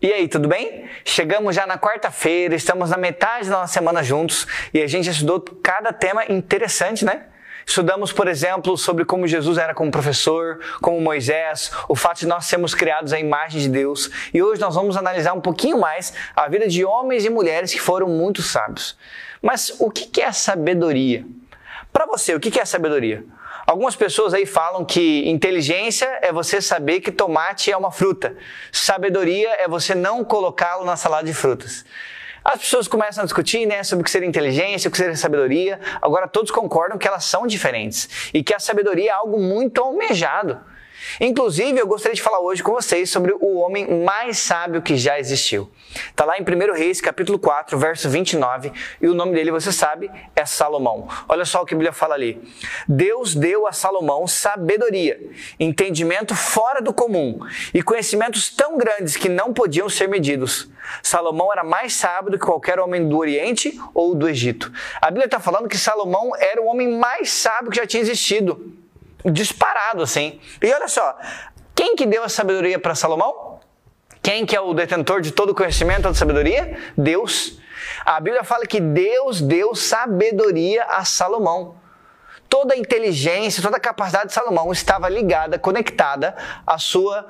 E aí, tudo bem? Chegamos já na quarta-feira, estamos na metade da nossa semana juntos e a gente estudou cada tema interessante, né? Estudamos, por exemplo, sobre como Jesus era como professor, como Moisés, o fato de nós sermos criados à imagem de Deus. E hoje nós vamos analisar um pouquinho mais a vida de homens e mulheres que foram muito sábios. Mas o que é sabedoria? Para você, o que é sabedoria? Algumas pessoas aí falam que inteligência é você saber que tomate é uma fruta. Sabedoria é você não colocá-lo na salada de frutas. As pessoas começam a discutir, né, sobre o que seria inteligência, o que seria sabedoria. Agora todos concordam que elas são diferentes e que a sabedoria é algo muito almejado. Inclusive, eu gostaria de falar hoje com vocês sobre o homem mais sábio que já existiu. Está lá em 1 Reis, capítulo 4, verso 29, e o nome dele, você sabe, é Salomão. Olha só o que a Bíblia fala ali. Deus deu a Salomão sabedoria, entendimento fora do comum e conhecimentos tão grandes que não podiam ser medidos. Salomão era mais sábio do que qualquer homem do Oriente ou do Egito. A Bíblia está falando que Salomão era o homem mais sábio que já tinha existido. Disparado, assim. E olha só, quem que deu a sabedoria para Salomão? Quem que é o detentor de todo o conhecimento, toda sabedoria? Deus. A Bíblia fala que Deus deu sabedoria a Salomão. Toda a inteligência, toda a capacidade de Salomão estava ligada, conectada à sua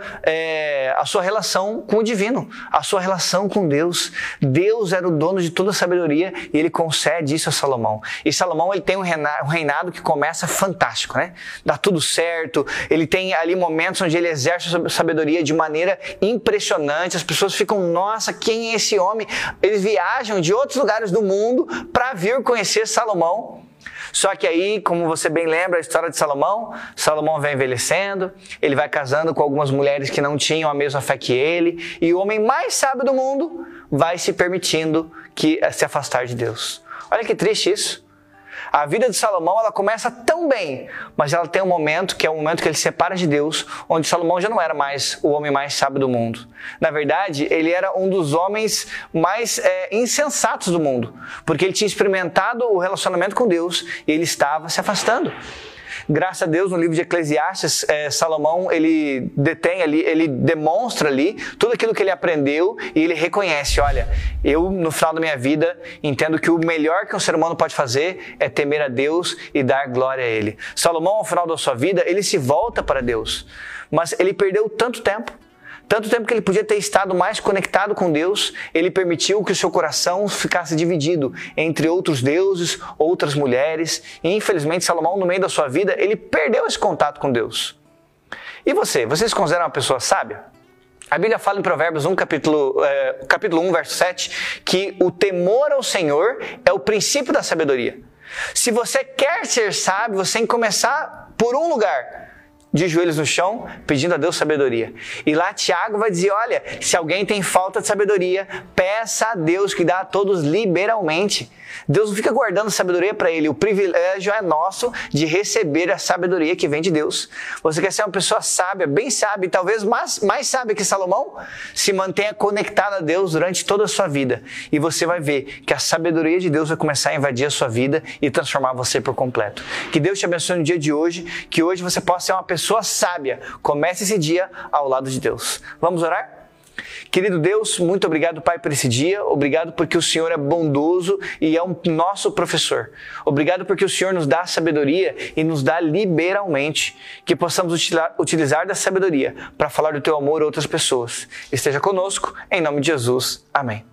relação com o divino, à sua relação com Deus. Deus era o dono de toda a sabedoria e ele concede isso a Salomão. E Salomão ele tem um reinado que começa fantástico, né? Dá tudo certo, ele tem ali momentos onde ele exerce a sabedoria de maneira impressionante. As pessoas ficam, nossa, quem é esse homem? Eles viajam de outros lugares do mundo para vir conhecer Salomão. Só que aí, como você bem lembra a história de Salomão, Salomão vai envelhecendo, ele vai casando com algumas mulheres que não tinham a mesma fé que ele, e o homem mais sábio do mundo vai se permitindo se afastar de Deus. Olha que triste isso. A vida de Salomão, ela começa tão bem, mas ela tem um momento, que é o momento que ele se separa de Deus, onde Salomão já não era mais o homem mais sábio do mundo. Na verdade, ele era um dos homens mais insensatos do mundo, porque ele tinha experimentado o relacionamento com Deus e ele estava se afastando. Graças a Deus, no livro de Eclesiastes, Salomão, ele demonstra ali tudo aquilo que ele aprendeu e ele reconhece, olha, eu no final da minha vida entendo que o melhor que um ser humano pode fazer é temer a Deus e dar glória a Ele. Salomão, ao final da sua vida, ele se volta para Deus, mas ele perdeu tanto tempo que ele podia ter estado mais conectado com Deus, ele permitiu que o seu coração ficasse dividido entre outros deuses, outras mulheres, e infelizmente Salomão, no meio da sua vida, ele perdeu esse contato com Deus. E você se considera uma pessoa sábia? A Bíblia fala em Provérbios 1, capítulo 1, verso 7, que o temor ao Senhor é o princípio da sabedoria. Se você quer ser sábio, você tem que começar por um lugar, de joelhos no chão, pedindo a Deus sabedoria. E lá Tiago vai dizer, olha, se alguém tem falta de sabedoria, peça a Deus que dá a todos liberalmente. Deus não fica guardando sabedoria para ele, o privilégio é nosso de receber a sabedoria que vem de Deus. Você quer ser uma pessoa sábia, bem sábia, e talvez mais sábia que Salomão? Se mantenha conectado a Deus durante toda a sua vida. E você vai ver que a sabedoria de Deus vai começar a invadir a sua vida e transformar você por completo. Que Deus te abençoe no dia de hoje, que hoje você possa ser uma pessoa sábia. Comece esse dia ao lado de Deus. Vamos orar? Querido Deus, muito obrigado, Pai, por esse dia. Obrigado porque o Senhor é bondoso e é o nosso professor. Obrigado porque o Senhor nos dá sabedoria e nos dá liberalmente. Que possamos utilizar da sabedoria para falar do Teu amor a outras pessoas. Esteja conosco, em nome de Jesus. Amém.